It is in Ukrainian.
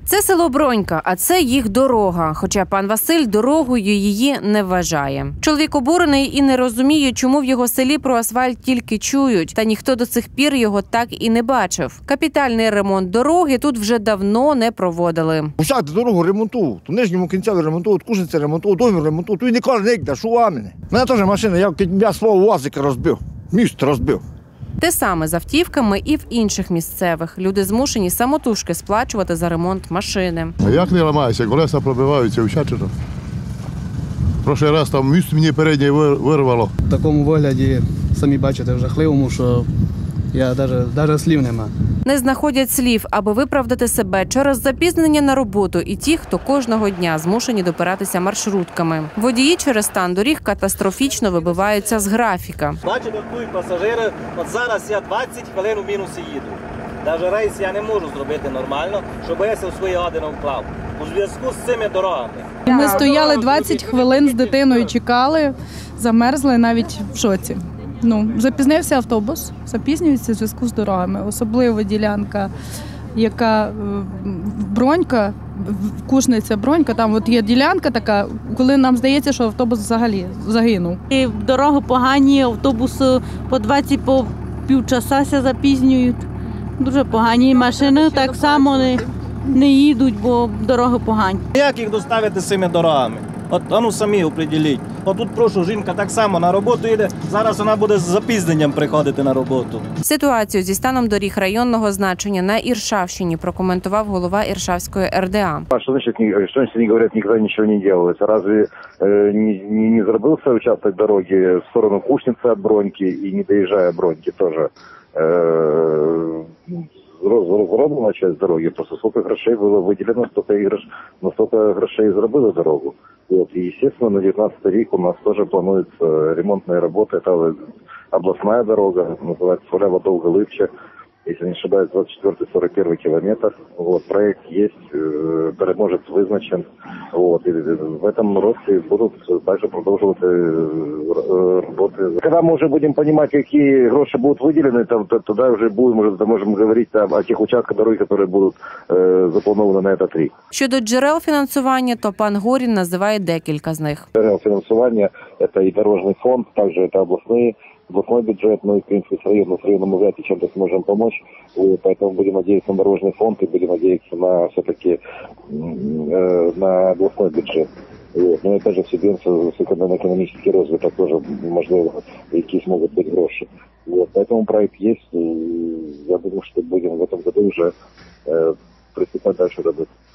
Це село Бронька, а це їх дорога. Хоча пан Василь дорогою її не вважає. Чоловік обурений і не розуміє, чому в його селі про асфальт тільки чують. Та ніхто до цих пір його так і не бачив. Капітальний ремонт дороги тут вже давно не проводили. Всяку дорогу ремонтують. У нижньому кінцеві ремонтують, Кушниця ремонтують, Домір ремонтують. Тут ніколи не йде, що у мене. У мене теж машина, я свого УАЗика розбив, міст розбив. Те саме з автівками і в інших місцевих. Люди змушені самотужки сплачувати за ремонт машини. А як не ламається? Колеса пробиваються всячину. Прошлий раз там міст мені передній вирвало. В такому вигляді, самі бачите, в жахливому, що я навіть слів нема. Не знаходять слів, аби виправдати себе через запізнення на роботу і ті, хто кожного дня змушені допиратися маршрутками. Водії через стан доріг катастрофічно вибиваються з графіка. Бачите, тут пасажири, от зараз я 20 хвилин у мінусі їду. Навіть рейс я не можу зробити нормально, щоб я в свої години вклав. У зв'язку з цими дорогами. Ми стояли 20 хвилин з дитиною, чекали, замерзли навіть в шоці. Запізнився автобус, запізнюється в зв'язку з дорогами. Особливо ділянка, яка Бронька, Кушниця, Бронька, там от є ділянка така, коли нам здається, що автобус взагалі загинув. І дороги погані, автобуси по 20 по півчаса запізнюють. Дуже погані. Машини так само не їдуть, бо дороги погані. Як їх доставити з цими дорогами? От самі определіть. Отут, прошу, жінка так само на роботу йде, зараз вона буде з запізненням приходити на роботу. Ситуацію зі станом доріг районного значення на Іршавщині прокоментував голова Іршавської РДА. Что значит, они говорят, никогда ничего не делается? Разве не забылся участок дороги в сторону Кушницы от Броньки и не доезжая Броньки тоже? Зроблена часть дороги, просто сколько грошей было выделено, столько грошей зробили дорогу. Вот. И, естественно, на 19-й рік у нас тоже плануется ремонтные работы. Это областная дорога, называется Солява-Долга-Липча. Если не ошибаюсь, 24-41 километр. Вот, проект есть, переможец вызначен. Вот, и в этом році будут также продолживать работы. Когда мы уже будем понимать, какие гроши будут выделены, тогда уже можем говорить о тех участках дороги, которые будут запланованы на этот рік. Щодо джерел фінансування, то пан Горін називає декілька з них. Джерел финансирования – это и дорожный фонд, также это областной бюджет, ну и, в принципе, с районным вряд ли чем-то сможем помочь. Поэтому будем надеяться на дорожный фонд и будем надеяться на все-таки на областной бюджет. Вот. Но это же субвенция на экономический розвиток тоже, можливо, якісь можуть бути гроші. Вот. Поэтому проект есть, и я думаю, что будем в этом году уже приступать дальше работать.